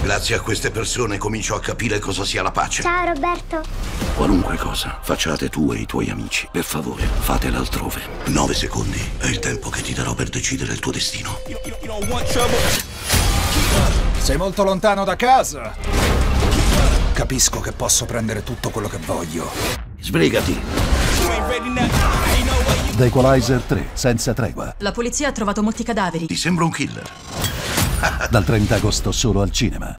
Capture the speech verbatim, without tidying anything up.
Grazie a queste persone comincio a capire cosa sia la pace. Ciao Roberto. Qualunque cosa facciate tu e i tuoi amici, per favore, fatela altrove. Nove secondi è il tempo che ti darò per decidere il tuo destino. Sei molto lontano da casa. Capisco che posso prendere tutto quello che voglio. Sbrigati. The Equalizer tre, senza tregua. La polizia ha trovato molti cadaveri. Ti sembra un killer? Dal trenta agosto solo al cinema.